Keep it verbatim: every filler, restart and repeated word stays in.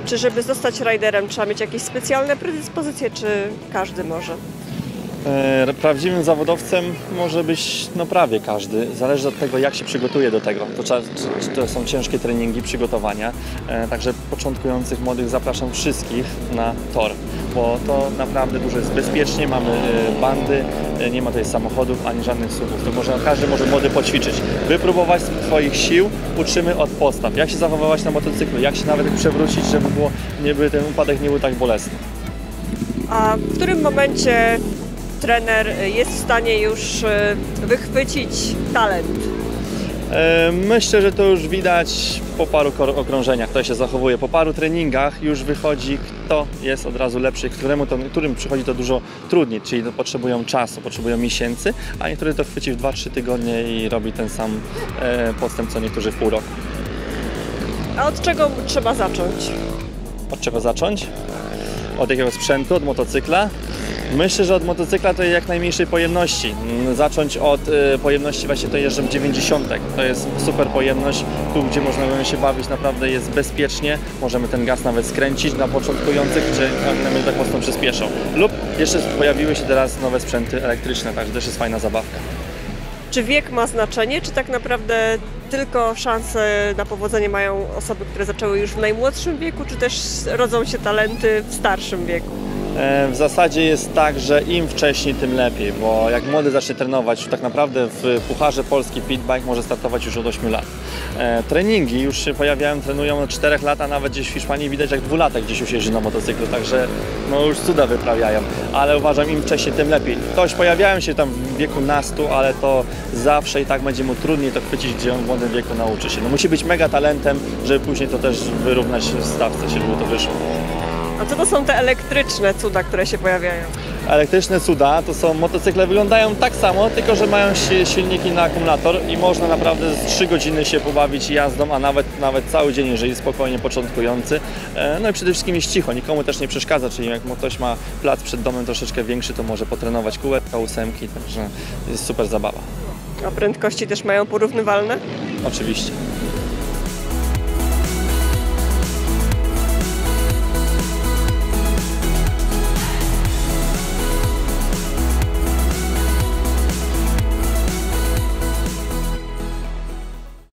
Czy żeby zostać rajderem trzeba mieć jakieś specjalne predyspozycje, czy każdy może? E, Prawdziwym zawodowcem może być no prawie każdy. Zależy od tego, jak się przygotuje do tego. To, trzeba, czy, czy to są ciężkie treningi, przygotowania. E, Także początkujących młodych zapraszam wszystkich na tor, bo to naprawdę dużo jest bezpiecznie. Mamy e, bandy, e, nie ma tutaj samochodów ani żadnych słupów. To może, każdy może młody poćwiczyć, wypróbować swoich sił. Uczymy od podstaw, jak się zachowywać na motocyklu, jak się nawet przewrócić, żeby było, nie by ten upadek nie był tak bolesny. A w którym momencie trener jest w stanie już wychwycić talent? Myślę, że to już widać po paru okrążeniach, kto się zachowuje. Po paru treningach już wychodzi, kto jest od razu lepszy, któremu to, którym przychodzi to dużo trudniej, czyli to potrzebują czasu, potrzebują miesięcy, a niektóry to chwyci w dwa trzy tygodnie i robi ten sam postęp, co niektórzy w pół roku. A od czego trzeba zacząć? Od czego zacząć? Od jakiego sprzętu? Od motocykla? Myślę, że od motocykla to jak najmniejszej pojemności. Zacząć od y, pojemności, właśnie to jeżdżę dziewięćdziesiąt. To jest super pojemność, tu gdzie możemy się bawić, naprawdę jest bezpiecznie. Możemy ten gaz nawet skręcić dla początkujących, gdzie one tak mocno przyspieszą. Lub jeszcze pojawiły się teraz nowe sprzęty elektryczne, także też jest fajna zabawka. Czy wiek ma znaczenie, czy tak naprawdę tylko szanse na powodzenie mają osoby, które zaczęły już w najmłodszym wieku, czy też rodzą się talenty w starszym wieku? W zasadzie jest tak, że im wcześniej, tym lepiej, bo jak młody zacznie trenować, tak naprawdę w Pucharze Polski Pitbike może startować już od ośmiu lat. Treningi już się pojawiają, trenują od czterech lat, a nawet gdzieś w Hiszpanii widać, jak dwulatek gdzieś już jeździ na motocyklu, także no już cuda wyprawiają, ale uważam, im wcześniej, tym lepiej. Ktoś pojawiają się tam w wieku nastu, ale to zawsze i tak będzie mu trudniej to chwycić, gdzie on w młodym wieku nauczy się. No musi być mega talentem, żeby później to też wyrównać w stawce, żeby to wyszło. A co to są te elektryczne cuda, które się pojawiają? Elektryczne cuda to są motocykle, wyglądają tak samo, tylko że mają silniki na akumulator i można naprawdę z trzy godziny się pobawić jazdą, a nawet, nawet cały dzień, jeżeli spokojnie początkujący. No i przede wszystkim jest cicho, nikomu też nie przeszkadza, czyli jak ktoś ma plac przed domem troszeczkę większy, to może potrenować kółeczka, ósemki, także jest super zabawa. A prędkości też mają porównywalne? Oczywiście.